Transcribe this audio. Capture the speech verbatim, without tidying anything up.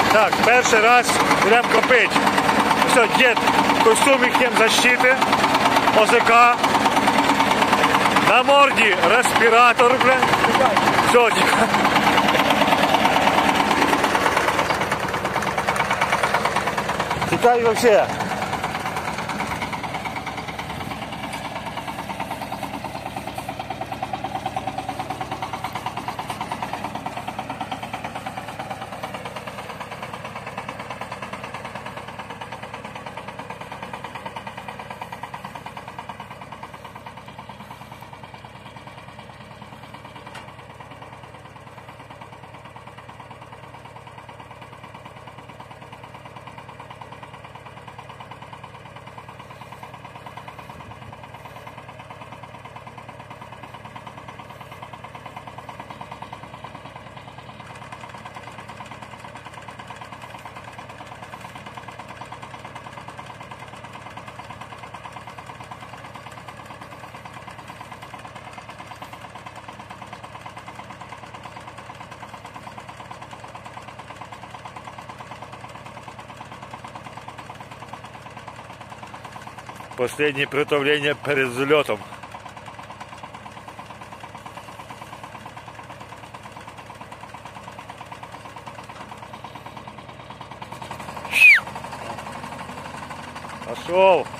Так, перший раз будемо копити. Все, дід в костюмі хімзащити, ОЗК, на морді респіратор, бля. Все, тихо. Тікай вообще. Последнее приготовление перед взлетом. Пошел.